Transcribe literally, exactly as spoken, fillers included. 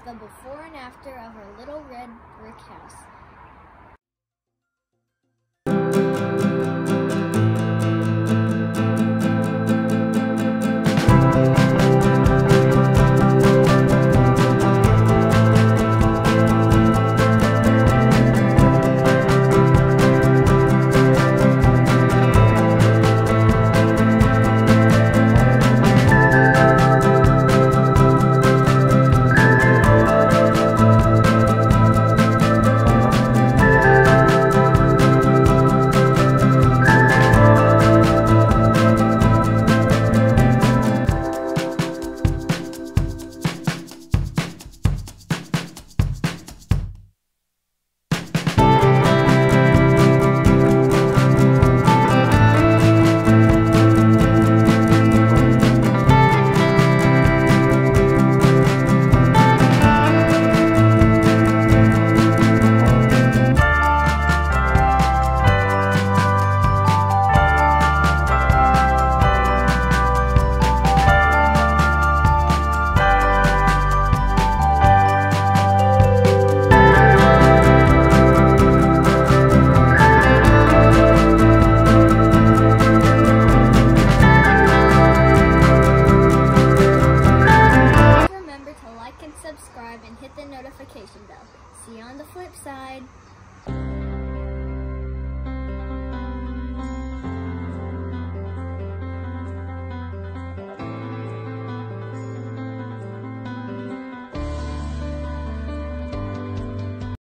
the before and after of our little red brick house. Subscribe and hit the notification bell. See you on the flip side.